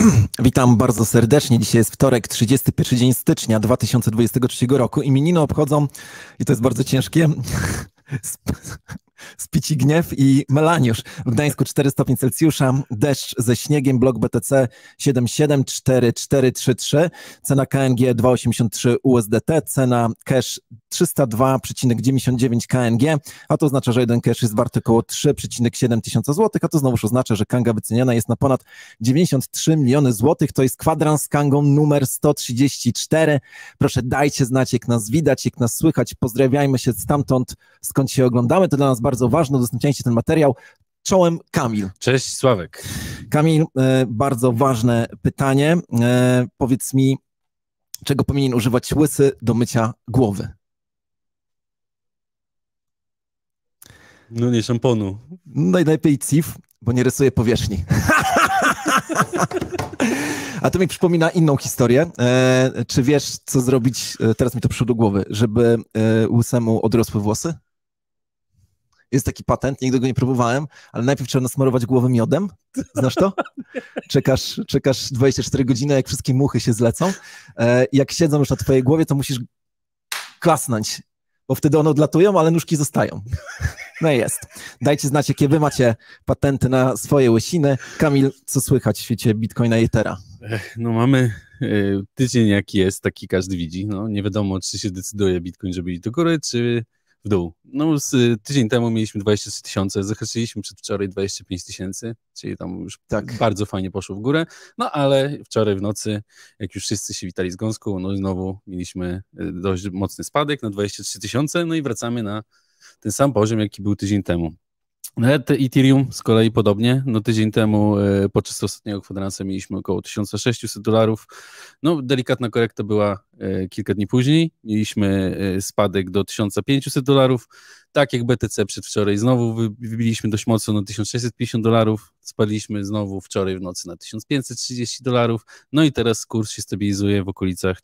Witam bardzo serdecznie. Dzisiaj jest wtorek, 31 dzień stycznia 2023 roku. Imieniny obchodzą, i to jest bardzo ciężkie, Spici Gniew i Melaniusz. W Gdańsku 4 stopnie Celsjusza, deszcz ze śniegiem, blok BTC 774433, cena KNG 2,83 USDT, cena cash 302,99 KNG, a to oznacza, że jeden cash jest wart około 3,7 tysiąca złotych, a to znowuż oznacza, że Kanga wyceniana jest na ponad 93 miliony złotych. To jest kwadrans z Kangą numer 134. Proszę, dajcie znać, jak nas widać, jak nas słychać. Pozdrawiajmy się stamtąd, skąd się oglądamy. To dla nas bardzo ważne. Udostępniajcie ten materiał. Czołem Kamil. Cześć Sławek. Kamil, bardzo ważne pytanie. Powiedz mi, czego powinien używać łysy do mycia głowy? No nie szamponu. Najlepiej CIF, bo nie rysuje powierzchni. A to mi przypomina inną historię. Czy wiesz, co zrobić, teraz mi to przyszło do głowy, żeby łysemu odrosły włosy? Jest taki patent, nigdy go nie próbowałem, ale najpierw trzeba nasmarować głowę miodem. Znasz to? Czekasz 24 godziny, jak wszystkie muchy się zlecą. Jak siedzą już na twojej głowie, to musisz klasnąć, bo wtedy one odlatują, ale nóżki zostają. No i jest. Dajcie znać, jakie wy macie patenty na swoje łysiny. Kamil, co słychać w świecie Bitcoina i Ethera? No mamy tydzień jaki jest, taki każdy widzi. No, nie wiadomo, czy się decyduje Bitcoin, żeby iść do góry, czy w dół. No tydzień temu mieliśmy 23 tysiące, zahaczyliśmy przedwczoraj 25 tysięcy, czyli tam już bardzo fajnie poszło w górę, no ale wczoraj w nocy, jak już wszyscy się witali z gąską, no znowu mieliśmy dość mocny spadek na 23 tysiące, no i wracamy na ten sam poziom, jaki był tydzień temu. Ethereum z kolei podobnie, no tydzień temu podczas ostatniego kwadransa mieliśmy około $1600, no delikatna korekta była kilka dni później, mieliśmy spadek do $1500, tak jak BTC przedwczoraj znowu wybiliśmy dość mocno na $1650, spadliśmy znowu wczoraj w nocy na $1530, no i teraz kurs się stabilizuje w okolicach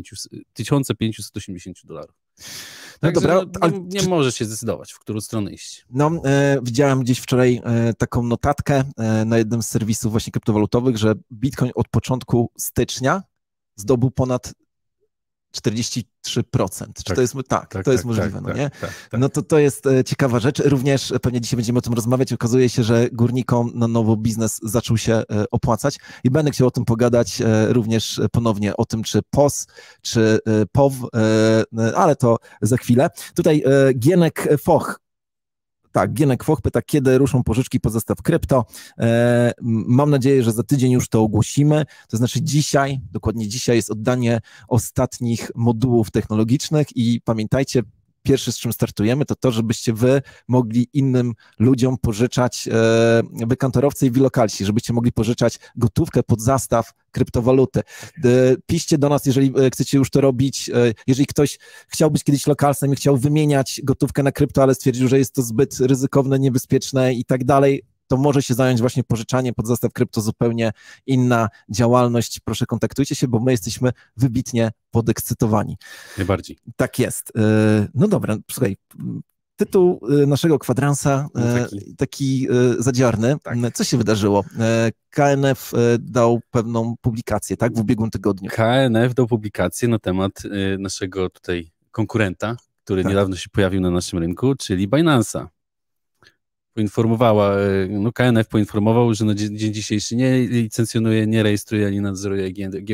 $1580. No dobra, ale nie może się zdecydować, w którą stronę iść. No, widziałem gdzieś wczoraj taką notatkę na jednym z serwisów właśnie kryptowalutowych, że Bitcoin od początku stycznia zdobył ponad 43%. Czy to jest to jest możliwe, no nie? Tak. No to jest ciekawa rzecz. Również pewnie dzisiaj będziemy o tym rozmawiać. Okazuje się, że górnikom na nowo biznes zaczął się opłacać i będę chciał o tym pogadać również ponownie, o tym, czy POS, czy POW, ale to za chwilę. Tutaj Gienek Foch. Tak, Gienek Foch pyta, kiedy ruszą pożyczki pod zestaw krypto. Mam nadzieję, że za tydzień już to ogłosimy. To znaczy dzisiaj, dokładnie dzisiaj jest oddanie ostatnich modułów technologicznych i pamiętajcie, pierwsze, z czym startujemy, to to, żebyście wy mogli innym ludziom pożyczać, wy kantorowcy i wilokalsi, żebyście mogli pożyczać gotówkę pod zastaw kryptowaluty. Piszcie do nas, jeżeli chcecie już to robić, jeżeli ktoś chciał być kiedyś lokalsem i chciał wymieniać gotówkę na krypto, ale stwierdził, że jest to zbyt ryzykowne, niebezpieczne i tak dalej, to może się zająć właśnie pożyczaniem pod zastaw krypto, zupełnie inna działalność. Proszę, kontaktujcie się, bo my jesteśmy wybitnie podekscytowani. Najbardziej. Tak jest. No dobra, słuchaj, tytuł naszego kwadransa taki zadziorny. Tak. Co się wydarzyło? KNF dał pewną publikację, tak, w ubiegłym tygodniu. KNF dał publikację na temat naszego tutaj konkurenta, który niedawno się pojawił na naszym rynku, czyli Binance'a. KNF poinformował, że na dzień dzisiejszy nie licencjonuje, nie rejestruje ani nadzoruje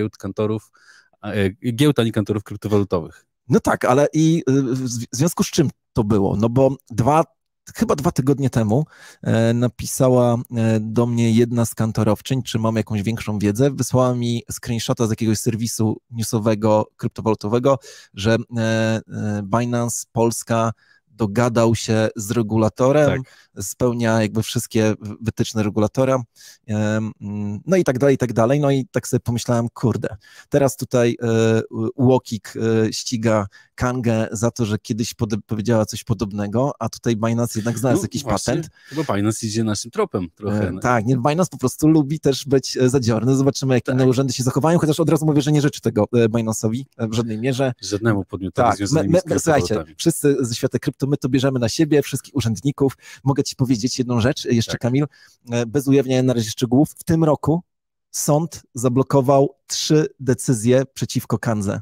giełd ani kantorów kryptowalutowych. No tak, ale i w związku z czym to było? No bo chyba 2 tygodnie temu napisała do mnie jedna z kantorowczyń, czy mam jakąś większą wiedzę, wysłała mi screenshota z jakiegoś serwisu newsowego, kryptowalutowego, że Binance Polska dogadał się z regulatorem, spełnia jakby wszystkie wytyczne regulatora, no i tak dalej, no i tak sobie pomyślałem, kurde, teraz tutaj UOKiK ściga Kangę za to, że kiedyś powiedziała coś podobnego, a tutaj Binance jednak znalazł jakiś patent. Chyba Binance idzie naszym tropem trochę. Tak, nie, Binance po prostu lubi też być zadziorny, zobaczymy, jak inne urzędy się zachowają, chociaż od razu mówię, że nie życzę tego Binance'owi w żadnej mierze. Żadnemu podmiotowi związanymi z kryptowalutami. Słuchajcie, wszyscy ze świata krypto, my to bierzemy na siebie, wszystkich urzędników. Mogę ci powiedzieć jedną rzecz jeszcze, Kamil, bez ujawniania na razie szczegółów. W tym roku sąd zablokował 3 decyzje przeciwko Kandze.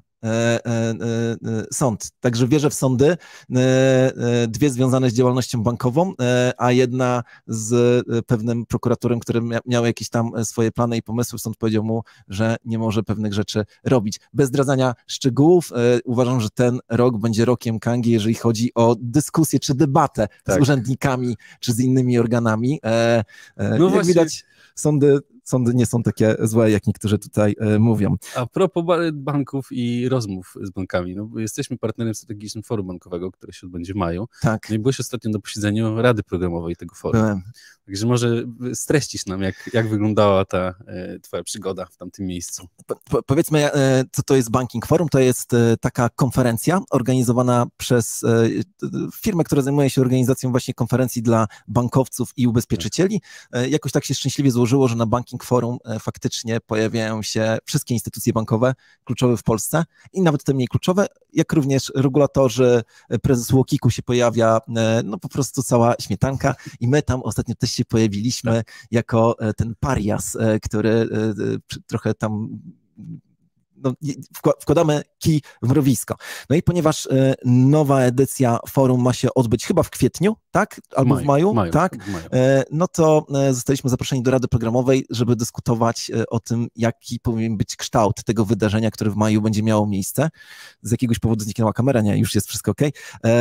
Sąd. Także wierzę w sądy, 2 związane z działalnością bankową, a jedna z pewnym prokuratorem, który miał jakieś tam swoje plany i pomysły. Sąd powiedział mu, że nie może pewnych rzeczy robić. Bez zdradzania szczegółów, uważam, że ten rok będzie rokiem Kangi, jeżeli chodzi o dyskusję czy debatę z urzędnikami czy z innymi organami. No jak widać, sądy nie są takie złe, jak niektórzy tutaj mówią. A propos banków i rozmów z bankami, no bo jesteśmy partnerem strategicznym forum bankowego, które się odbędzie w maju. Tak. No i byłeś ostatnio na posiedzeniu Rady Programowej tego forum. Byłem. Także może streścisz nam, jak wyglądała ta twoja przygoda w tamtym miejscu. Powiedzmy, co to jest Banking Forum. To jest taka konferencja organizowana przez firmę, która zajmuje się organizacją właśnie konferencji dla bankowców i ubezpieczycieli. Jakoś tak się szczęśliwie złożyło, że na Banking Forum faktycznie pojawiają się wszystkie instytucje bankowe kluczowe w Polsce i nawet te mniej kluczowe, jak również regulatorzy, prezes UOKiK-u się pojawia, no po prostu cała śmietanka i my tam ostatnio też się pojawiliśmy jako ten parias, który trochę tam no, wkładamy kij w mrowisko. No i ponieważ nowa edycja forum ma się odbyć chyba w kwietniu, tak? Albo w maju, tak? W maju. No to zostaliśmy zaproszeni do Rady Programowej, żeby dyskutować o tym, jaki powinien być kształt tego wydarzenia, które w maju będzie miało miejsce. Z jakiegoś powodu zniknęła kamera, nie, już jest wszystko okej.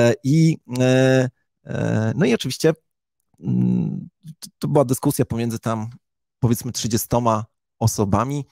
No i oczywiście to była dyskusja pomiędzy tam powiedzmy 30 osobami.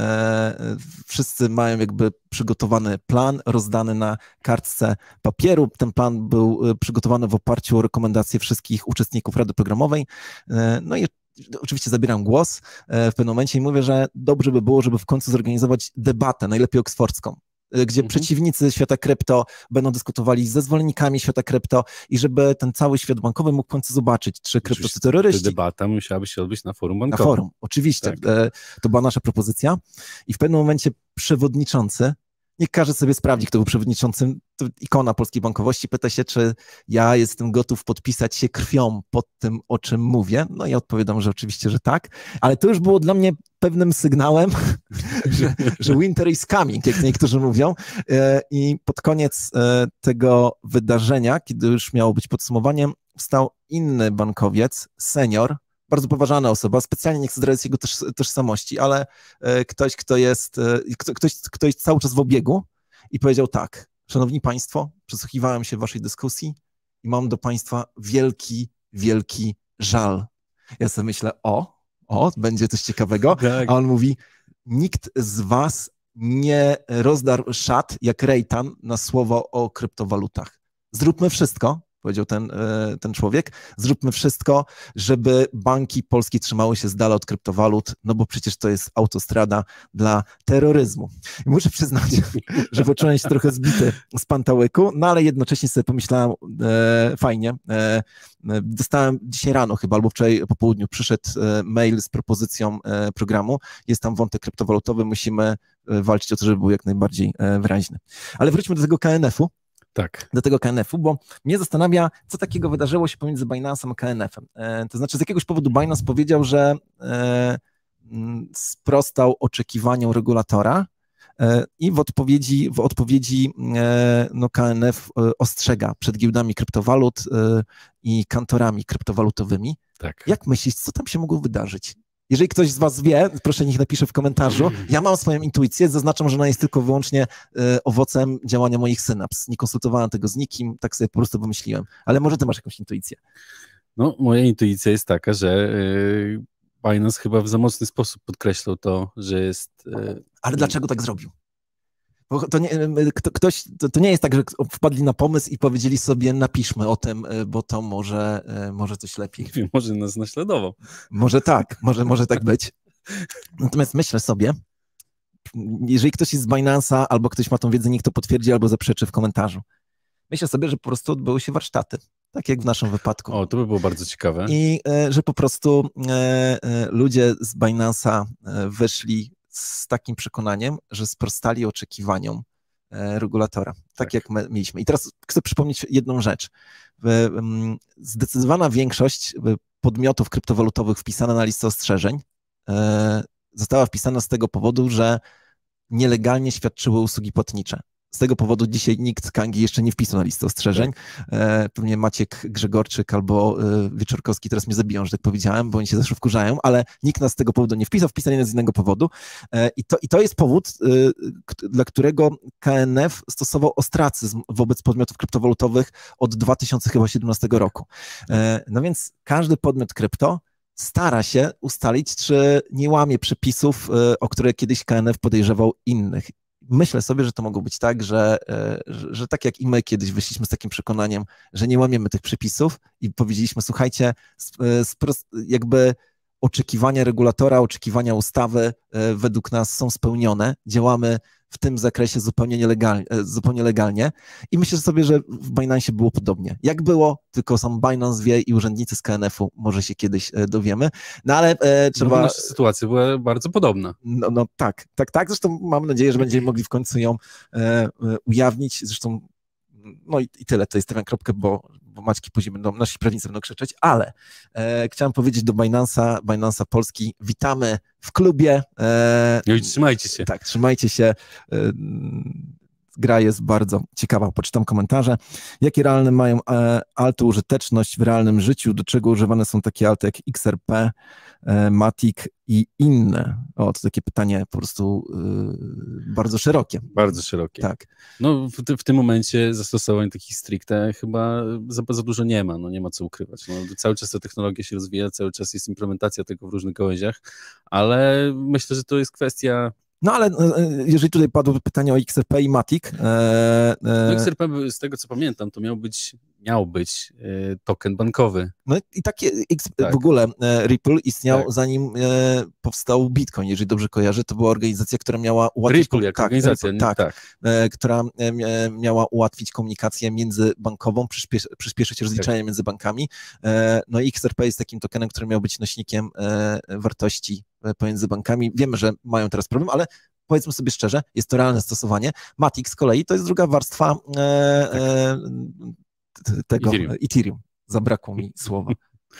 Wszyscy mają jakby przygotowany plan, rozdany na kartce papieru. Ten plan był przygotowany w oparciu o rekomendacje wszystkich uczestników Rady Programowej. No i oczywiście zabieram głos w pewnym momencie i mówię, że dobrze by było, żeby w końcu zorganizować debatę, najlepiej oksfordzką, gdzie przeciwnicy świata krypto będą dyskutowali ze zwolennikami świata krypto i żeby ten cały świat bankowy mógł w końcu zobaczyć, czy krypto to terroryści. Debata musiałaby się odbyć na forum bankowym. Na forum, oczywiście. Tak. To była nasza propozycja i w pewnym momencie przewodniczący, niech każdy sobie sprawdzi, kto był przewodniczącym, to ikona polskiej bankowości, pyta się, czy ja jestem gotów podpisać się krwią pod tym, o czym mówię. No i odpowiadam, że oczywiście, że tak, ale to już było dla mnie pewnym sygnałem, że winter is coming, jak niektórzy mówią. I pod koniec tego wydarzenia, kiedy już miało być podsumowaniem, wstał inny bankowiec, senior, bardzo poważana osoba, specjalnie nie chcę zdradzić jego tożsamości, ale ktoś, kto jest cały czas w obiegu i powiedział tak: szanowni państwo, przysłuchiwałem się waszej dyskusji i mam do państwa wielki, wielki żal. Ja sobie myślę, będzie coś ciekawego, tak. A on mówi, nikt z was nie rozdarł szat jak Rejtan na słowo o kryptowalutach. Zróbmy wszystko, powiedział ten człowiek, zróbmy wszystko, żeby banki polskie trzymały się z dala od kryptowalut, no bo przecież to jest autostrada dla terroryzmu. I muszę przyznać, że poczułem się trochę zbity z pantałyku, no ale jednocześnie sobie pomyślałem, fajnie, dostałem dzisiaj rano chyba, albo wczoraj po południu przyszedł mail z propozycją programu, jest tam wątek kryptowalutowy, musimy walczyć o to, żeby był jak najbardziej wyraźny. Ale wróćmy do tego KNF-u. Tak. Do tego KNF-u, bo mnie zastanawia, co takiego wydarzyło się pomiędzy Binance'em a KNF-em. To znaczy z jakiegoś powodu Binance powiedział, że sprostał oczekiwaniom regulatora i w odpowiedzi no, KNF ostrzega przed giełdami kryptowalut i kantorami kryptowalutowymi. Tak. Jak myślisz, co tam się mogło wydarzyć? Jeżeli ktoś z was wie, proszę niech napisze w komentarzu. Ja mam swoją intuicję, zaznaczam, że ona jest tylko wyłącznie owocem działania moich synaps. Nie konsultowałem tego z nikim, tak sobie po prostu wymyśliłem. Ale może ty masz jakąś intuicję? No, moja intuicja jest taka, że Binance chyba w za mocny sposób podkreślał to, że jest... Ale dlaczego tak zrobił? Bo to nie jest tak, że wpadli na pomysł i powiedzieli sobie, napiszmy o tym, bo to może coś lepiej. Może nas naśladował. Może tak, może tak być. Natomiast myślę sobie, jeżeli ktoś jest z Binance'a albo ktoś ma tą wiedzę, niech to potwierdzi albo zaprzeczy w komentarzu. Myślę sobie, że po prostu odbyły się warsztaty, tak jak w naszym wypadku. O, to by było bardzo ciekawe. I że po prostu ludzie z Binance'a wyszli z takim przekonaniem, że sprostali oczekiwaniom regulatora, tak jak my mieliśmy. I teraz chcę przypomnieć jedną rzecz. Zdecydowana większość podmiotów kryptowalutowych wpisana na listę ostrzeżeń została wpisana z tego powodu, że nielegalnie świadczyły usługi płatnicze. Z tego powodu dzisiaj nikt z Kangi jeszcze nie wpisał na listę ostrzeżeń. Pewnie Maciek Grzegorczyk albo Wieczorkowski teraz mnie zabiją, że tak powiedziałem, bo oni się zawsze wkurzają, ale nikt nas z tego powodu nie wpisał, wpisali nas z innego powodu. I to jest powód, dla którego KNF stosował ostracyzm wobec podmiotów kryptowalutowych od 2017 roku. No więc każdy podmiot krypto stara się ustalić, czy nie łamie przepisów, o które kiedyś KNF podejrzewał innych. Myślę sobie, że to mogło być tak, że tak jak i my kiedyś wyszliśmy z takim przekonaniem, że nie łamiemy tych przepisów i powiedzieliśmy, słuchajcie, jakby oczekiwania regulatora, oczekiwania ustawy według nas są spełnione, działamy w tym zakresie zupełnie legalnie i myślę sobie, że w Binance było podobnie. Jak było, tylko sam Binance wie i urzędnicy z KNF-u może się kiedyś dowiemy, no ale trzeba... No, nasza sytuacja była bardzo podobna. No tak, zresztą mam nadzieję, że będziemy mogli w końcu ją ujawnić, zresztą no i tyle, to jest kropkę, bo Maćki później nasi prawnicy będą krzyczeć, ale chciałem powiedzieć do Binance'a Polski, witamy w klubie. No i trzymajcie się. Tak, trzymajcie się. Gra jest bardzo ciekawa, poczytam komentarze. Jakie realne mają alty użyteczność w realnym życiu? Do czego używane są takie alty jak XRP, Matic i inne? O, to takie pytanie po prostu bardzo szerokie. Bardzo szerokie. Tak. No w tym momencie zastosowań takich stricte chyba za dużo nie ma, no nie ma co ukrywać. No, cały czas ta technologia się rozwija, cały czas jest implementacja tego w różnych gałęziach, ale myślę, że to jest kwestia... No ale jeżeli tutaj padło pytanie o XRP i Matic... No XRP, z tego co pamiętam, to miał być token bankowy. No i takie w ogóle Ripple istniał zanim powstał Bitcoin, jeżeli dobrze kojarzę, to była organizacja, która miała ułatwić... Ripple jako organizacja, która miała ułatwić komunikację międzybankową, przyspieszyć rozliczenia między bankami. No i XRP jest takim tokenem, który miał być nośnikiem wartości pomiędzy bankami. Wiemy, że mają teraz problem, ale powiedzmy sobie szczerze, jest to realne stosowanie. Matic z kolei to jest druga warstwa tego Ethereum. Zabrakło mi słowa.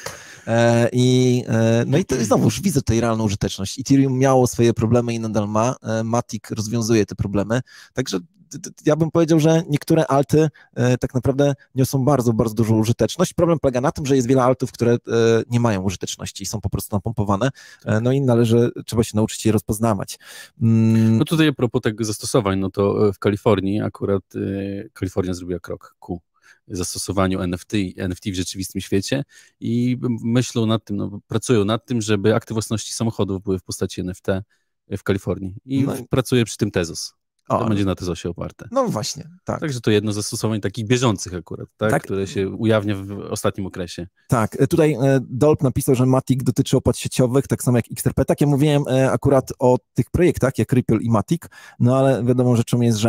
No i to znowuż widzę tutaj realną użyteczność. Ethereum miało swoje problemy i nadal ma. Matic rozwiązuje te problemy. Także ja bym powiedział, że niektóre alty tak naprawdę niosą bardzo, bardzo dużą użyteczność. Problem polega na tym, że jest wiele altów, które nie mają użyteczności i są po prostu napompowane. No i trzeba się nauczyć je rozpoznawać. No tutaj a propos tego zastosowań, no to w Kalifornii akurat Kalifornia zrobiła krok ku zastosowaniu NFT w rzeczywistym świecie i myślą nad tym, pracują nad tym, żeby akty własności samochodów były w postaci NFT w Kalifornii i pracuje przy tym Tezos. To będzie na Tezosie oparte. No właśnie, tak. Także to jedno z zastosowań takich bieżących akurat, które się ujawnia w ostatnim okresie. Tak, tutaj Dolp napisał, że Matic dotyczy opłat sieciowych, tak samo jak XRP. Tak, ja mówiłem akurat o tych projektach, jak Ripple i Matic, no ale wiadomą rzeczą jest,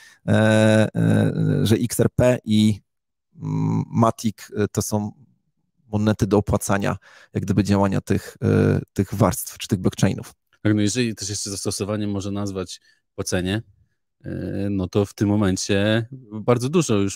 że XRP i Matic to są monety do opłacania, jak gdyby działania tych warstw, czy tych blockchainów. Tak, no jeżeli też jeszcze zastosowanie można nazwać płacenie, no to w tym momencie bardzo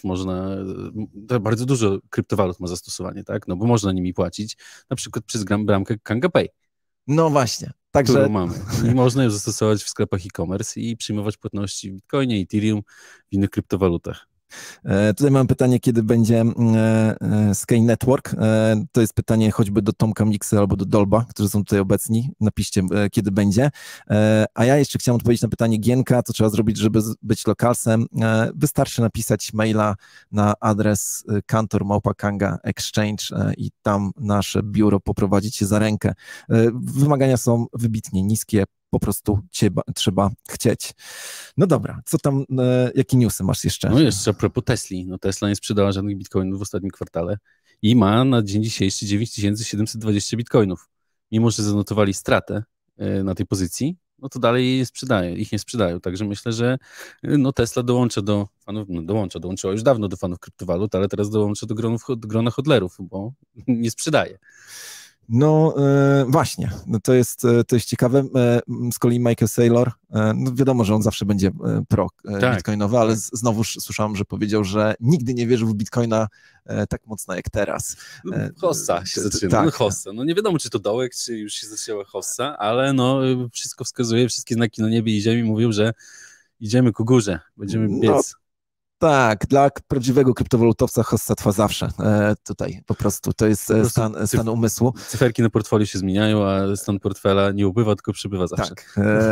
dużo kryptowalut ma zastosowanie, tak? No bo można nimi płacić, na przykład przez bramkę Kanga Pay. No właśnie. Także... Którą mamy. I można ją zastosować w sklepach e-commerce i przyjmować płatności w Bitcoinie, Ethereum, w innych kryptowalutach. Tutaj mam pytanie, kiedy będzie Sky Network. To jest pytanie choćby do Tomka Miksy albo do Dolba, którzy są tutaj obecni. Napiszcie, kiedy będzie. A ja jeszcze chciałem odpowiedzieć na pytanie Gienka, co trzeba zrobić, żeby być lokalsem. Wystarczy napisać maila na adres kantor@kanga exchange i tam nasze biuro poprowadzi cię za rękę. Wymagania są wybitnie niskie, po prostu trzeba chcieć. No dobra, co tam, jakie newsy masz jeszcze? No jeszcze a propos Tesli. No Tesla nie sprzedała żadnych bitcoinów w ostatnim kwartale i ma na dzień dzisiejszy 9720 bitcoinów. Mimo że zanotowali stratę na tej pozycji, no to dalej ich nie sprzedają. Także myślę, że no Tesla dołącza do fanów, dołączyła już dawno do fanów kryptowalut, ale teraz dołącza do grona hodlerów, bo nie sprzedaje. No właśnie, no to jest ciekawe. Z kolei Michael Saylor, no wiadomo, że on zawsze będzie bitcoinowy, ale znowuż słyszałem, że powiedział, że nigdy nie wierzył w bitcoina tak mocno jak teraz. Hossa się zaczyna, tak. no hossa. No nie wiadomo, czy to dołek, czy już się zaczęła hossa, ale no wszystko wskazuje, wszystkie znaki na niebie i ziemi mówią, że idziemy ku górze, będziemy biec. No, tak, dla prawdziwego kryptowalutowca hossa trwa zawsze. Tutaj po prostu to jest stan umysłu. Cyferki na portfoliu się zmieniają, a stan portfela nie ubywa, tylko przybywa zawsze. Tak.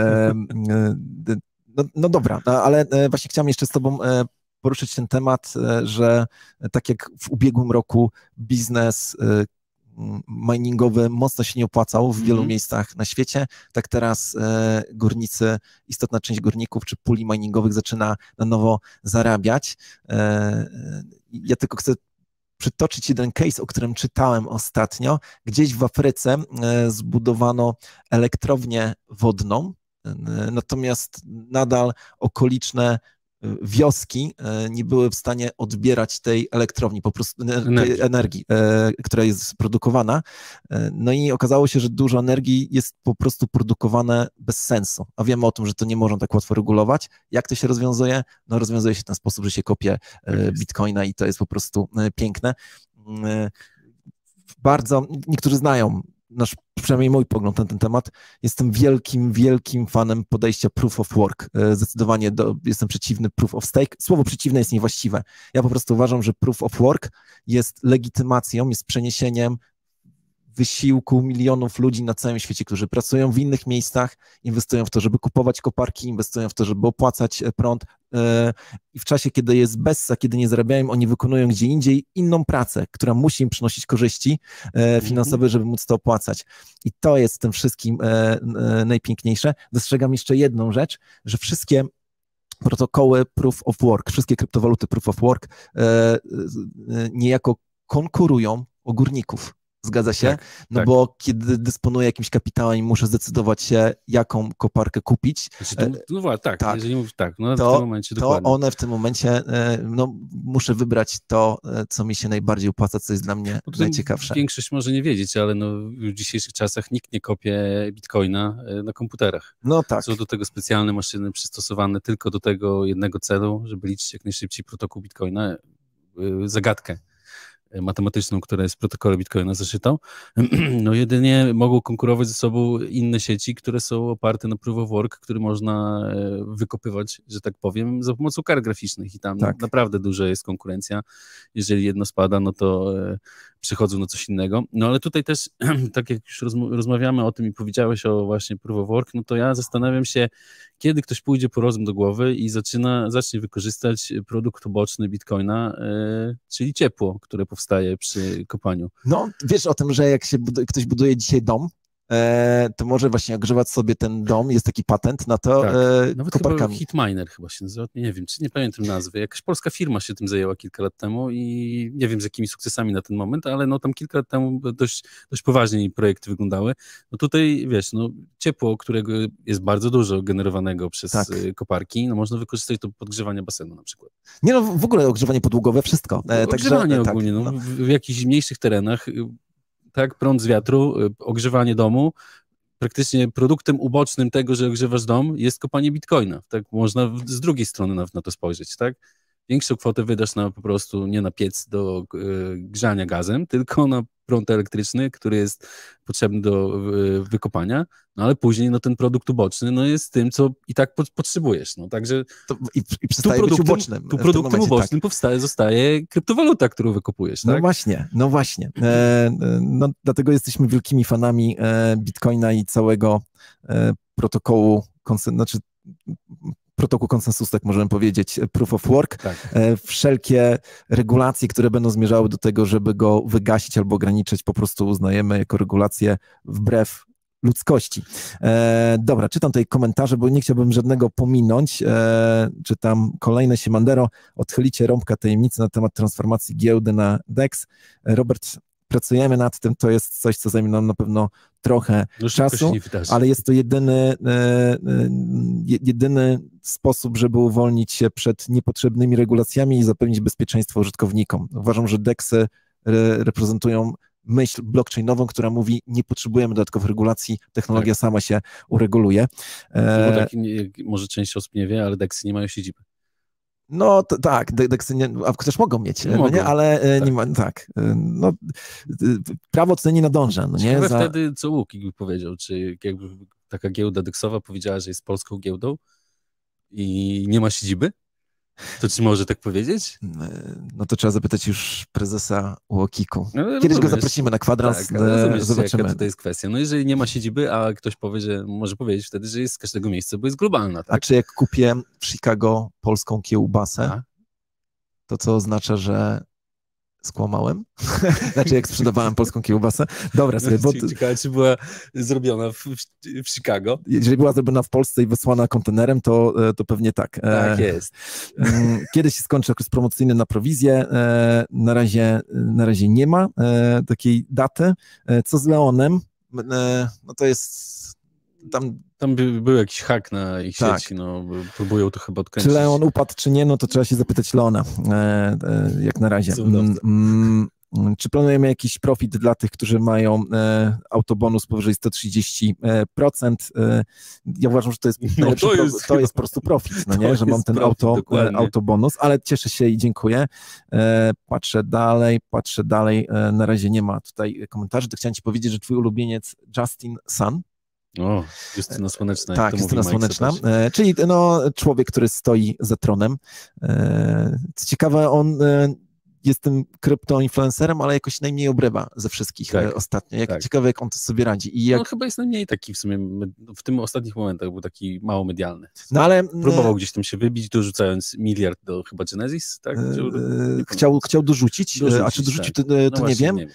No dobra, ale właśnie chciałem jeszcze z tobą poruszyć ten temat, że tak jak w ubiegłym roku biznes miningowy mocno się nie opłacał w wielu miejscach na świecie, tak teraz górnicy, istotna część górników czy puli miningowych zaczyna na nowo zarabiać. Ja tylko chcę przytoczyć jeden case, o którym czytałem ostatnio. Gdzieś w Afryce zbudowano elektrownię wodną, natomiast nadal okoliczne wioski nie były w stanie odbierać tej elektrowni, po prostu tej energii, która jest produkowana. No i okazało się, że dużo energii jest po prostu produkowane bez sensu, a wiemy o tym, że to nie można tak łatwo regulować. Jak to się rozwiązuje? No rozwiązuje się w ten sposób, że się kopie bitcoina i to jest po prostu piękne. Bardzo, niektórzy znają przynajmniej mój pogląd na ten temat. Jestem wielkim fanem podejścia proof of work. Zdecydowanie jestem przeciwny proof of stake. Słowo przeciwne jest niewłaściwe. Ja po prostu uważam, że proof of work jest legitymacją, jest przeniesieniem wysiłku milionów ludzi na całym świecie, którzy pracują w innych miejscach, inwestują w to, żeby kupować koparki, inwestują w to, żeby opłacać prąd i w czasie, kiedy jest bessa, kiedy nie zarabiają, oni wykonują gdzie indziej inną pracę, która musi im przynosić korzyści finansowe, żeby móc to opłacać. I to jest w tym wszystkim najpiękniejsze. Dostrzegam jeszcze jedną rzecz, że wszystkie protokoły proof of work, wszystkie kryptowaluty proof of work niejako konkurują o górników. Zgadza się? Tak, tak. Bo kiedy dysponuję jakimś kapitałem i muszę zdecydować się, jaką koparkę kupić. Tak, jeżeli mówisz tak, no to, w tym momencie dokładnie. One w tym momencie, muszę wybrać to, co mi się najbardziej opłaca, co jest dla mnie najciekawsze. Większość może nie wiedzieć, ale w dzisiejszych czasach nikt nie kopie bitcoina na komputerach. No tak. Są do tego specjalne maszyny przystosowane tylko do tego jednego celu, żeby liczyć jak najszybciej protokół bitcoina, zagadkę matematyczną, która jest w protokole Bitcoina zaszytą, no jedynie mogą konkurować ze sobą inne sieci, które są oparte na proof of work, który można wykopywać, że tak powiem, za pomocą kart graficznych i tam naprawdę duża jest konkurencja. Jeżeli jedno spada, no to przychodzą na coś innego. No ale tutaj też, tak jak już rozmawiamy o tym i powiedziałeś o właśnie proof of work, no to ja zastanawiam się, kiedy ktoś pójdzie po rozum do głowy i zacznie wykorzystać produkt uboczny Bitcoina, czyli ciepło, które powstaje przy kopaniu. No, wiesz o tym, że jak ktoś buduje dzisiaj dom, to może właśnie ogrzewać sobie ten dom, jest taki patent na to nawet koparkami. Chyba Hitminer chyba się nazywa, nie wiem, czy nie pamiętam nazwy. Jakaś polska firma się tym zajęła kilka lat temu i nie wiem z jakimi sukcesami na ten moment, ale no tam kilka lat temu dość poważnie projekty wyglądały. No tutaj wiesz, no ciepło, którego jest bardzo dużo generowanego przez koparki, no można wykorzystać do podgrzewania basenu na przykład. Nie no, w ogóle ogrzewanie podłogowe, wszystko. Ogrzewanie ogólnie, w jakichś mniejszych terenach, tak, prąd z wiatru, ogrzewanie domu, praktycznie produktem ubocznym tego, że ogrzewasz dom, jest kopanie bitcoina. Tak, można z drugiej strony na to spojrzeć, tak? Większą kwotę wydasz po prostu nie na piec do grzania gazem, tylko na prąd elektryczny, który jest potrzebny do wykopania, no ale później ten produkt uboczny jest tym, co i tak potrzebujesz. No, także I przestaje być ubocznym. Tu produktem ubocznym zostaje kryptowaluta, którą wykopujesz. Tak? No właśnie. No, dlatego jesteśmy wielkimi fanami Bitcoina i całego protokołu, protokół konsensusu, tak możemy powiedzieć, proof of work. Tak. Wszelkie regulacje, które będą zmierzały do tego, żeby go wygasić albo ograniczyć, po prostu uznajemy jako regulacje wbrew ludzkości. Dobra, czytam tutaj komentarze, bo nie chciałbym żadnego pominąć. Czytam kolejne. Siemandero, odchylicie rąbka tajemnicy na temat transformacji giełdy na DEX. Robert, pracujemy nad tym, to jest coś, co zajmie nam na pewno trochę czasu, ale jest to jedyny sposób, żeby uwolnić się przed niepotrzebnymi regulacjami i zapewnić bezpieczeństwo użytkownikom. Uważam, że DEXy reprezentują myśl blockchainową, która mówi, nie potrzebujemy dodatkowych regulacji, technologia sama się ureguluje. Bo tak, może część osób nie wie, ale DEXy nie mają siedziby. No tak, DEXy też mogą mieć, mogą, nie? Ale tak. nie ma, no, prawo tutaj nie nadąża. No nie? Wtedy, co Łukik by powiedział, czy jakby taka giełda DEXowa powiedziała, że jest polską giełdą i nie ma siedziby? To czy może tak powiedzieć? No to trzeba zapytać już prezesa UOKiK-u. No, Kiedyś go zaprosimy na kwadrans, tak, ale zobaczymy. Jaka tutaj jest kwestia. No jeżeli nie ma siedziby, a ktoś powie, że może powiedzieć wtedy, że jest z każdego miejsca, bo jest globalna. Tak? A czy jak kupię w Chicago polską kiełbasę, to co oznacza, że skłamałem? Znaczy jak sprzedawałem polską kiełbasę? Dobra sobie, bo... Ciekawe, czy była zrobiona w Chicago? Jeżeli była zrobiona w Polsce i wysłana kontenerem, to pewnie tak. Tak jest. Kiedy się skończy okres promocyjny na prowizję? Na razie nie ma takiej daty. Co z Leonem? No to jest... Tam był jakiś hak na ich sieci, no, próbują to chyba odkręcić. Czy Leon upadł, czy nie, no to trzeba się zapytać Leona, jak na razie. Czy planujemy jakiś profit dla tych, którzy mają autobonus powyżej 130%? Ja uważam, że to jest to jest po prostu profit, no nie? Że mam ten autobonus, ale cieszę się i dziękuję. Patrzę dalej, na razie nie ma tutaj komentarzy. To chciałem ci powiedzieć, że twój ulubieniec Justin Sun. O, Justyna Słoneczna. Tak, Justyna Słoneczna, czyli człowiek, który stoi za tronem. Co ciekawe, on jest tym kryptoinfluencerem, ale jakoś najmniej obrywa ze wszystkich ostatnio. Ciekawe, jak on to sobie radzi. No chyba jest najmniej taki w sumie, w tym ostatnich momentach był taki mało medialny. No ale... Próbował gdzieś tam się wybić, dorzucając miliard do chyba Genesis, tak? Chciał dorzucić, a czy dorzucił, tak. to nie wiem.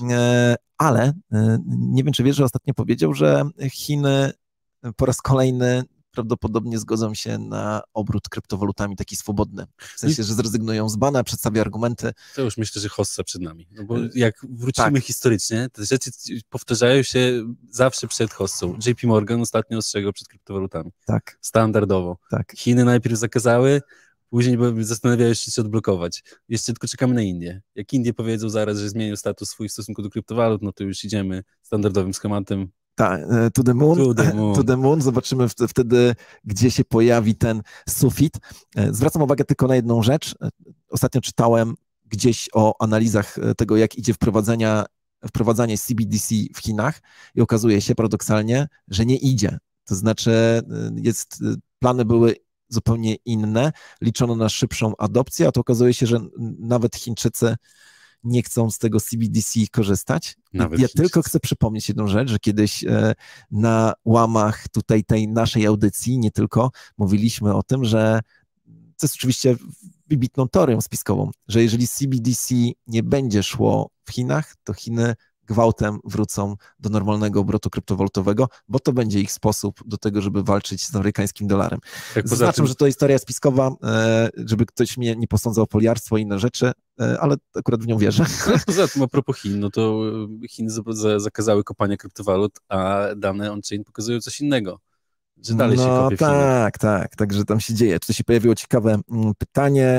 Ale nie wiem, czy wiesz, że ostatnio powiedział, że Chiny po raz kolejny prawdopodobnie zgodzą się na obrót kryptowalutami taki swobodny. W sensie, że zrezygnują z bana, przedstawia argumenty. To już myślę, że hossa przed nami. No bo jak wrócimy historycznie, te rzeczy powtarzają się zawsze przed hossą. JP Morgan ostatnio ostrzegał przed kryptowalutami. Tak. Standardowo. Tak. Chiny najpierw zakazały, później zastanawiają się, czy odblokować. Jeszcze tylko czekamy na Indię. Jak Indie powiedzą zaraz, że zmienią status swój w stosunku do kryptowalut, no to już idziemy standardowym schematem. Tak, to the moon. Zobaczymy wtedy, gdzie się pojawi ten sufit. Zwracam uwagę tylko na jedną rzecz. Ostatnio czytałem gdzieś o analizach tego, jak idzie wprowadzanie CBDC w Chinach i okazuje się paradoksalnie, że nie idzie. To znaczy plany były zupełnie inne, liczono na szybszą adopcję, a to okazuje się, że nawet Chińczycy nie chcą z tego CBDC korzystać. Ja tylko chcę przypomnieć jedną rzecz, że kiedyś na łamach tutaj tej naszej audycji, nie tylko, mówiliśmy o tym, że to jest oczywiście wybitną teorią spiskową, że jeżeli CBDC nie będzie szło w Chinach, to Chiny gwałtem wrócą do normalnego obrotu kryptowalutowego, bo to będzie ich sposób do tego, żeby walczyć z amerykańskim dolarem. Zaznaczam, że to jest teoria spiskowa, żeby ktoś mnie nie posądzał o poliarstwo i inne rzeczy, ale akurat w nią wierzę. Poza tym, a propos Chin, no to Chiny zakazały kopania kryptowalut, a dane on-chain pokazują coś innego. Że dalej się kopie w Chinach. Tak, także tam się dzieje. Tutaj się pojawiło ciekawe pytanie,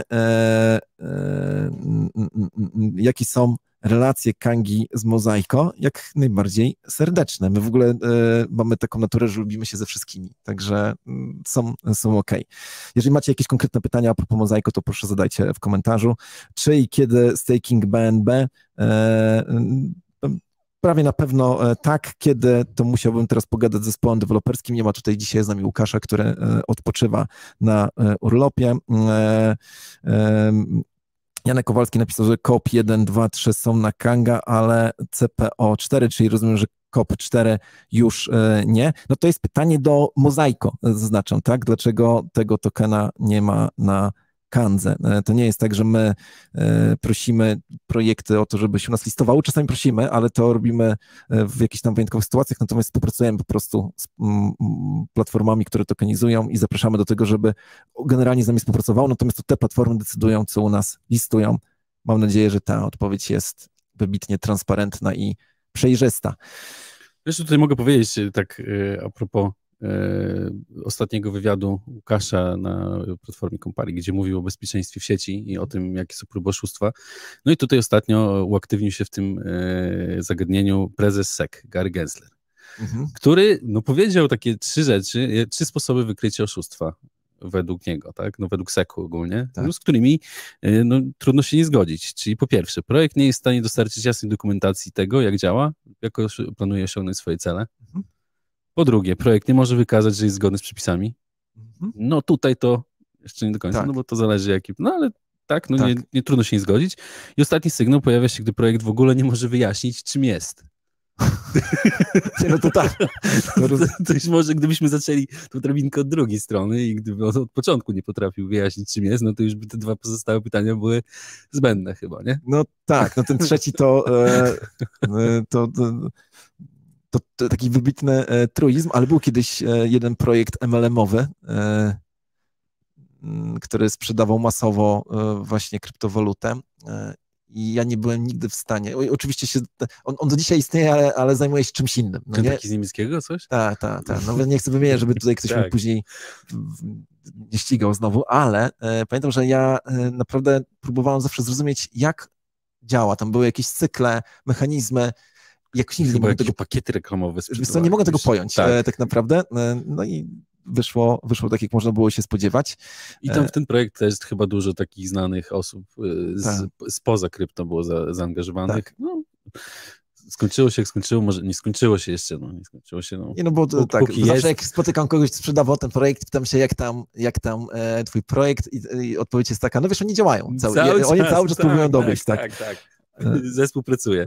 jakie są relacje Kangi z Mozaiko? Jak najbardziej serdeczne. My w ogóle mamy taką naturę, że lubimy się ze wszystkimi, także są okej. Jeżeli macie jakieś konkretne pytania a propos Mozaiko, to proszę zadajcie w komentarzu. Czy i kiedy staking BNB? Prawie na pewno tak, kiedy to musiałbym teraz pogadać z zespołem deweloperskim. Nie ma tutaj dzisiaj z nami Łukasza, który odpoczywa na urlopie. Janek Kowalski napisał, że COP 1, 2, 3 są na Kanga, ale CPO 4, czyli rozumiem, że COP 4 już nie. No to jest pytanie do Mozaiko, zaznaczam, tak? Dlaczego tego tokena nie ma na Kandze? To nie jest tak, że my prosimy projekty o to, żeby się u nas listowały. Czasami prosimy, ale to robimy w jakichś tam wyjątkowych sytuacjach, natomiast współpracujemy po prostu z platformami, które tokenizują i zapraszamy do tego, żeby generalnie z nami współpracowało, natomiast to te platformy decydują, co u nas listują. Mam nadzieję, że ta odpowiedź jest wybitnie transparentna i przejrzysta. Wiesz, tutaj mogę powiedzieć tak a propos ostatniego wywiadu Łukasza na platformie Kompari, gdzie mówił o bezpieczeństwie w sieci i o tym, jakie są próby oszustwa. No i tutaj ostatnio uaktywnił się w tym zagadnieniu prezes SEC, Gary Gensler, który powiedział takie 3 rzeczy, 3 sposoby wykrycia oszustwa według niego, tak? No według SEC-u ogólnie, tak. Z którymi trudno się nie zgodzić. Czyli po pierwsze, projekt nie jest w stanie dostarczyć jasnej dokumentacji tego, jak działa, jak planuje osiągnąć swoje cele. Po drugie, projekt nie może wykazać, że jest zgodny z przepisami. No tutaj to jeszcze nie do końca, tak. bo to zależy jaki... No ale tak, nie trudno się nie zgodzić. I ostatni sygnał pojawia się, gdy projekt w ogóle nie może wyjaśnić, czym jest. No to tak. To już może gdybyśmy zaczęli tą drabinkę od drugiej strony i gdyby on od początku nie potrafił wyjaśnić, czym jest, no to już by te 2 pozostałe pytania były zbędne chyba, nie? No tak, ten trzeci to taki wybitny truizm, ale był kiedyś jeden projekt MLM-owy, który sprzedawał masowo właśnie kryptowalutę i ja nie byłem nigdy w stanie, oczywiście on do dzisiaj istnieje, ale zajmuje się czymś innym. No nie? Taki z niemieckiego coś? Tak. No nie chcę wymieniać, żeby tutaj ktoś mnie później nie ścigał znowu, ale pamiętam, że ja naprawdę próbowałem zawsze zrozumieć, jak działa. Tam były jakieś cykle, mechanizmy, jakoś nigdy nie mogłem tego... pakiety reklamowe. Wiesz co, nie mogę tego pojąć tak naprawdę. No i wyszło tak, jak można było się spodziewać. I tam w ten projekt też chyba dużo takich znanych osób spoza krypto było zaangażowanych. Tak. No, skończyło się jak skończyło, może nie skończyło się jeszcze, nie skończyło się. Bo zawsze jak spotykam kogoś, kto sprzedawał ten projekt, pytam się, jak tam twój projekt i odpowiedź jest taka, no wiesz, oni działają. Oni cały czas próbują dobyć. Tak. Zespół pracuje.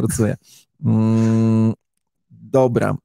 Dobra.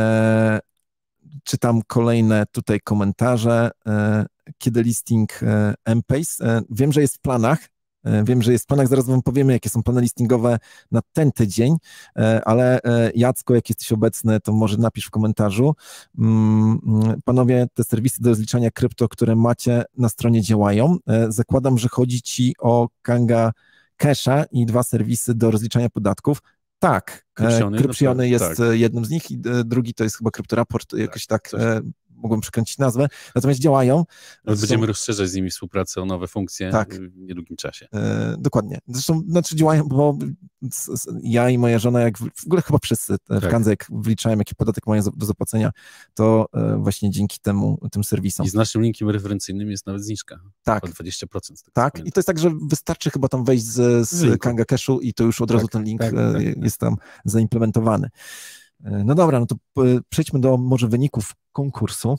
Czytam kolejne tutaj komentarze. Kiedy listing M-Pace? Wiem, że jest w planach. Zaraz wam powiemy, jakie są plany listingowe na ten tydzień, ale Jacko, jak jesteś obecny, to może napisz w komentarzu. Panowie, te serwisy do rozliczania krypto, które macie na stronie działają. Zakładam, że chodzi ci o Kanga Casha i 2 serwisy do rozliczania podatków. Tak, Kryptiony jest jednym z nich i drugi to jest chyba CryptoRaport, jakoś tak mogłem przekręcić nazwę, natomiast działają. Będziemy rozszerzać z nimi współpracę o nowe funkcje w niedługim czasie. Dokładnie. Zresztą działają, bo ja i moja żona, jak w ogóle chyba wszyscy w Kandze, jak wliczałem, jaki podatek mają do zapłacenia, to właśnie dzięki tym serwisom. I z naszym linkiem referencyjnym jest nawet zniżka. Tak. O 20%. Tak, i to jest tak, że wystarczy chyba tam wejść z Kanga Cashu i to już od razu ten link jest tam zaimplementowany. No dobra, no to przejdźmy do może wyników konkursu.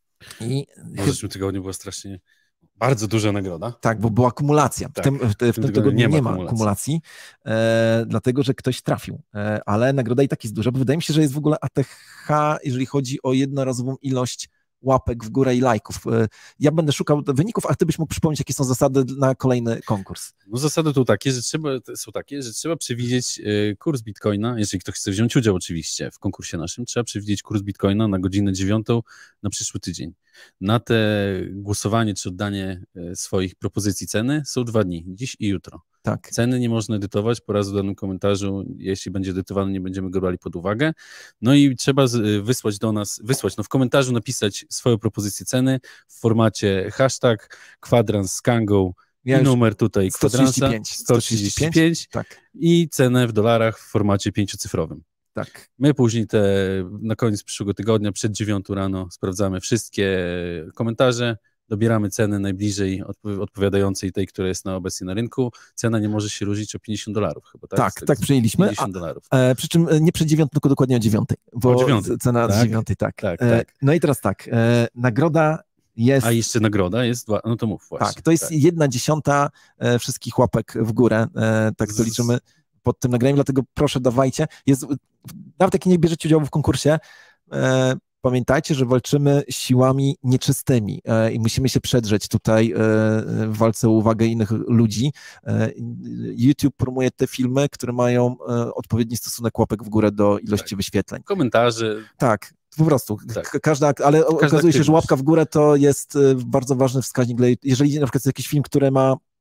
W zeszłym tygodniu była strasznie bardzo duża nagroda. Tak, bo była kumulacja. W tym tygodniu nie ma kumulacji, dlatego że ktoś trafił. Ale nagroda i tak jest duża, bo wydaje mi się, że jest w ogóle ATH, jeżeli chodzi o jednorazową ilość łapek w górę i lajków. Ja będę szukał wyników, ale ty byś mógł przypomnieć, jakie są zasady na kolejny konkurs. No zasady są takie, że trzeba przewidzieć kurs Bitcoina, jeżeli ktoś chce wziąć udział oczywiście w konkursie naszym, trzeba przewidzieć kurs Bitcoina na godzinę 9 na przyszły tydzień. Na te głosowanie czy oddanie swoich propozycji ceny są 2 dni, dziś i jutro. Tak. Ceny nie można edytować po raz w danym komentarzu, jeśli będzie edytowany, nie będziemy go brali pod uwagę. No i trzeba wysłać w komentarzu napisać swoją propozycję ceny w formacie hashtag kwadrans z Kangą i numer tutaj kwadransa 135 tak. I cenę w dolarach w formacie 5-cyfrowym. Tak. My później na koniec przyszłego tygodnia, przed 9 rano sprawdzamy wszystkie komentarze, dobieramy cenę najbliżej odpowiadającej tej, która jest obecnie na rynku. Cena nie może się różnić o $50 chyba, tak? Tak przyjęliśmy. $50. Przy czym nie przed 9, tylko dokładnie o 9, bo o 9. Cena z 9, tak. No i teraz tak, nagroda jest... A jeszcze nagroda jest, no to mów właśnie. Tak, to jest 1/10 wszystkich łapek w górę, tak to liczymy pod tym nagraniem, dlatego proszę dawajcie. Nawet jak nie bierzecie udziału w konkursie, pamiętajcie, że walczymy siłami nieczystymi i musimy się przedrzeć tutaj w walce o uwagę innych ludzi. YouTube promuje te filmy, które mają odpowiedni stosunek łapek w górę do ilości wyświetleń. Komentarzy. Tak. Po prostu, ale okazuje się, że łapka w górę to jest bardzo ważny wskaźnik. Jeżeli na przykład jest jakiś film, który ma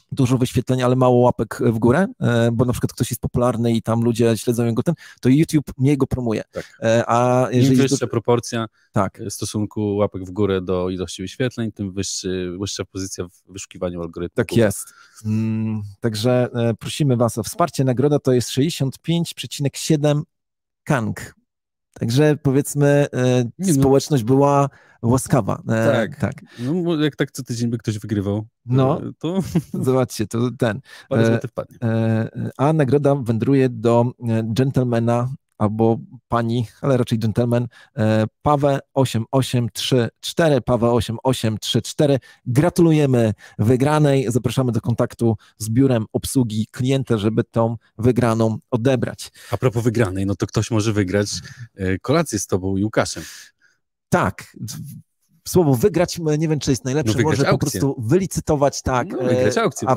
dużo wyświetleń, ale mało łapek w górę, bo na przykład ktoś jest popularny i tam ludzie śledzą jego to YouTube mniej go promuje. Tak. A Im wyższa proporcja tak. w stosunku łapek w górę do ilości wyświetleń, tym wyższa pozycja w wyszukiwaniu algorytmu. Tak jest. Także prosimy Was o wsparcie. Nagroda to jest 65,7 Kang. Także powiedzmy społeczność była łaskawa. Tak. No, jak tak co tydzień by ktoś wygrywał, to zobaczcie, to parę złotych wpadnie. A nagroda wędruje do dżentelmena albo pani, ale raczej dżentelmen, Paweł 8834, Paweł 8834. Gratulujemy wygranej. Zapraszamy do kontaktu z biurem obsługi klienta, żeby tą wygraną odebrać. A propos wygranej, no to ktoś może wygrać kolację z tobą i Łukaszem. Tak. Słowo wygrać, nie wiem, czy jest najlepsze, może aukcję. Po prostu wylicytować, tak. Wygrać aukcję.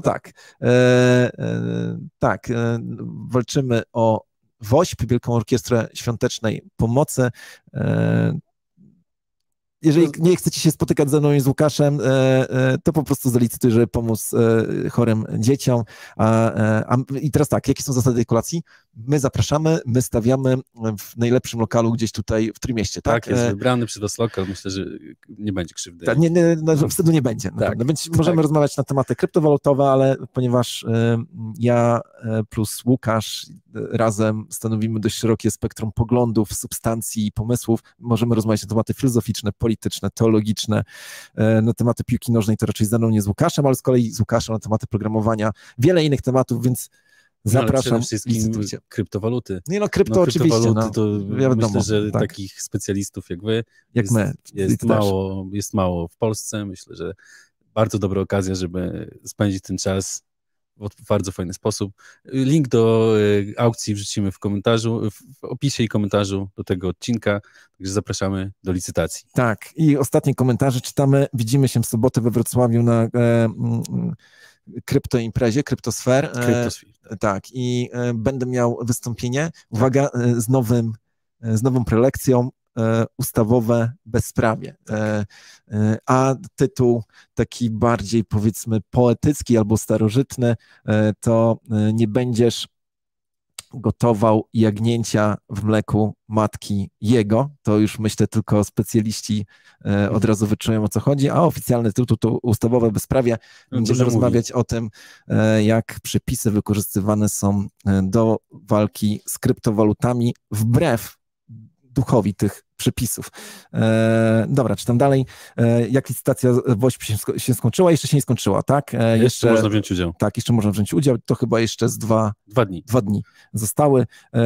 Walczymy o WOŚP, Wielką Orkiestrę Świątecznej Pomocy. Jeżeli nie chcecie się spotykać ze mną i z Łukaszem, to po prostu zalicytuj, żeby pomóc chorym dzieciom. I teraz tak, jakie są zasady tej kolacji? My zapraszamy, my stawiamy w najlepszym lokalu gdzieś tutaj w Trójmieście. Tak, jest wybrany przez was lokal, myślę, że nie będzie krzywdy. Tak, wstydu nie będzie. Możemy rozmawiać na tematy kryptowalutowe, ale ponieważ ja plus Łukasz razem stanowimy dość szerokie spektrum poglądów, substancji i pomysłów, możemy rozmawiać na tematy filozoficzne, polityczne, teologiczne, na tematy piłki nożnej to raczej ze mną, nie z Łukaszem, ale z kolei z Łukaszem na tematy programowania, wiele innych tematów, więc zapraszam. Ale przede wszystkim kryptowaluty. Krypto oczywiście. To myślę, że takich specjalistów jak wy jest mało w Polsce. Myślę, że bardzo dobra okazja, żeby spędzić ten czas w bardzo fajny sposób. Link do aukcji wrzucimy w komentarzu, w opisie i komentarzu do tego odcinka, także zapraszamy do licytacji. Tak, i ostatnie komentarze czytamy. Widzimy się w sobotę we Wrocławiu na kryptoimprezie, Kryptosfer. Tak, i będę miał wystąpienie, uwaga, z nową prelekcją, ustawowe bezprawie. A tytuł taki bardziej, powiedzmy, poetycki albo starożytny to nie będziesz gotował jagnięcia w mleku matki jego. To już myślę tylko specjaliści od razu wyczują, o co chodzi, a oficjalny tytuł to ustawowe bezprawie. Będziemy rozmawiać o tym, jak przepisy wykorzystywane są do walki z kryptowalutami wbrew duchowi tych przepisów. Dobra, czytam dalej. Jak licytacja WOŚP się skończyła? Jeszcze się nie skończyła, tak? Jeszcze można wziąć udział. Tak, jeszcze można wziąć udział. To chyba jeszcze z dwa dni zostały.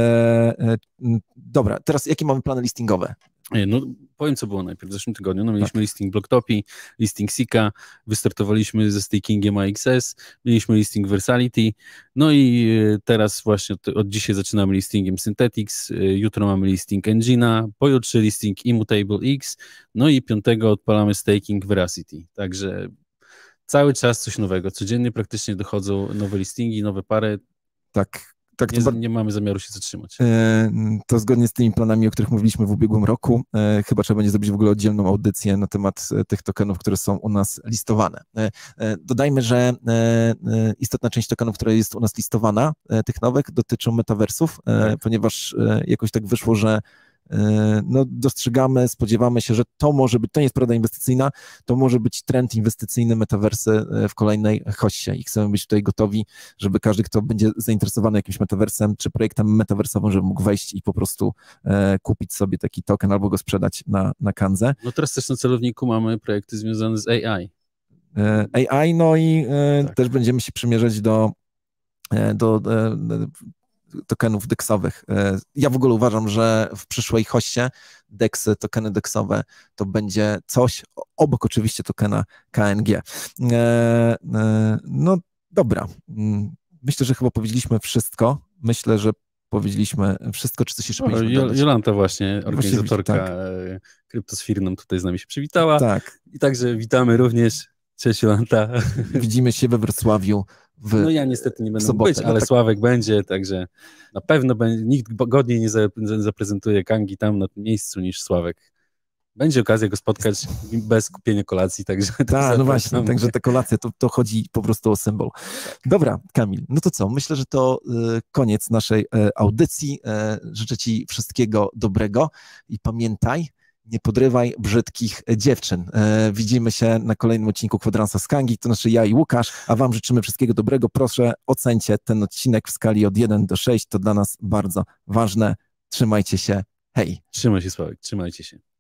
Dobra, teraz jakie mamy plany listingowe? No, powiem, co było najpierw. W zeszłym tygodniu mieliśmy listing Blocktopi, listing Sika, wystartowaliśmy ze stakingiem AXS, mieliśmy listing Versality, no i teraz właśnie od dzisiaj zaczynamy listingiem Synthetix, jutro mamy listing Engina, pojutrze listing Immutable X, no i 5 odpalamy staking Veracity, także cały czas coś nowego, codziennie praktycznie dochodzą nowe listingi, nowe pary. Tak, nie mamy zamiaru się zatrzymać. To zgodnie z tymi planami, o których mówiliśmy w ubiegłym roku, chyba trzeba będzie zrobić w ogóle oddzielną audycję na temat tych tokenów, które są u nas listowane. Dodajmy, że istotna część tokenów, która jest u nas listowana, tych nowych, dotyczą metaversów, ponieważ jakoś tak wyszło, że dostrzegamy, spodziewamy się, że to może być, to nie jest prawda inwestycyjna, to może być trend inwestycyjny metaversy w kolejnej hoście i chcemy być tutaj gotowi, żeby każdy, kto będzie zainteresowany jakimś metaversem czy projektem metaversowym, żeby mógł wejść i po prostu kupić sobie taki token albo go sprzedać na Kanzę. No teraz też na celowniku mamy projekty związane z AI. Też będziemy się przymierzać do tokenów deksowych. Ja w ogóle uważam, że w przyszłej hoście deksy, tokeny deksowe to będzie coś obok oczywiście tokena KNG. No dobra, myślę, że chyba powiedzieliśmy wszystko. Myślę, że powiedzieliśmy wszystko, czy coś jeszcze powinniśmy dodać? Jolanta właśnie, organizatorka Kryptosfir nam tutaj z nami się przywitała. Tak. I także witamy również. Cześć Jolanta. Widzimy się we Wrocławiu. No ja niestety nie będę mógł być, ale Sławek będzie, także na pewno będzie, nikt godniej nie zaprezentuje Kangi tam na tym miejscu niż Sławek. Będzie okazja go spotkać bez kupienia kolacji, także... Tak, no właśnie, także te kolacje, to chodzi po prostu o symbol. Dobra, Kamil, no to co? Myślę, że to koniec naszej audycji. Życzę Ci wszystkiego dobrego i pamiętaj, nie podrywaj brzydkich dziewczyn. Widzimy się na kolejnym odcinku Kwadransa z Kangi, to znaczy ja i Łukasz, a Wam życzymy wszystkiego dobrego. Proszę ocencie ten odcinek w skali od 1 do 6, to dla nas bardzo ważne. Trzymajcie się, hej. Trzymaj się, Sławek, trzymajcie się.